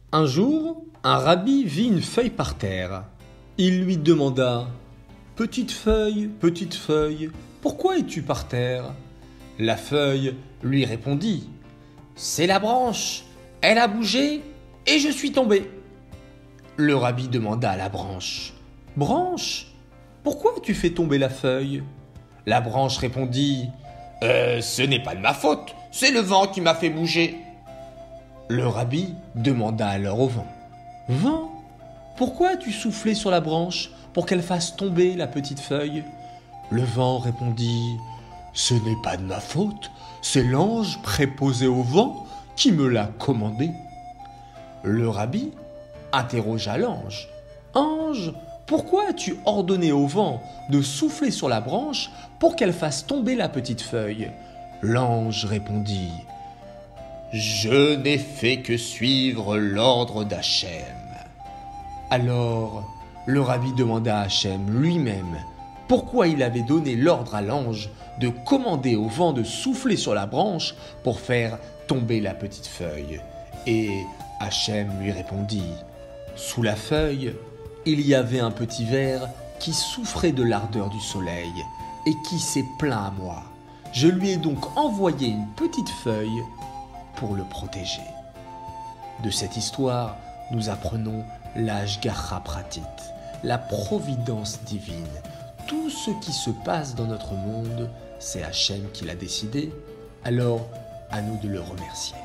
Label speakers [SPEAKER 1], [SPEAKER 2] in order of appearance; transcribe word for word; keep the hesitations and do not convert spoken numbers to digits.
[SPEAKER 1] Un jour, un rabbi vit une feuille par terre. Il lui demanda « Petite feuille, petite feuille, pourquoi es-tu par terre ?» La feuille lui répondit « C'est la branche, elle a bougé et je suis tombé. » Le rabbi demanda à la branche « Branche, pourquoi tu fais tomber la feuille ?» La branche répondit euh, « Ce n'est pas de ma faute, c'est le vent qui m'a fait bouger. » Le rabbi demanda alors au vent « Vent, pourquoi as-tu soufflé sur la branche pour qu'elle fasse tomber la petite feuille ?» Le vent répondit « Ce n'est pas de ma faute, c'est l'ange préposé au vent qui me l'a commandé. » Le rabbi interrogea l'ange « Ange, pourquoi as-tu ordonné au vent de souffler sur la branche pour qu'elle fasse tomber la petite feuille ?» L'ange répondit « Je n'ai fait que suivre l'ordre d'Hachem. » Alors, le rabbi demanda à Hachem lui-même pourquoi il avait donné l'ordre à l'ange de commander au vent de souffler sur la branche pour faire tomber la petite feuille. Et Hachem lui répondit « Sous la feuille, il y avait un petit ver qui souffrait de l'ardeur du soleil et qui s'est plaint à moi. Je lui ai donc envoyé une petite feuille pour le protéger. » De cette histoire, nous apprenons l'Hashgacha Pratit, la providence divine. Tout ce qui se passe dans notre monde, c'est Hachem qui l'a décidé, alors à nous de le remercier.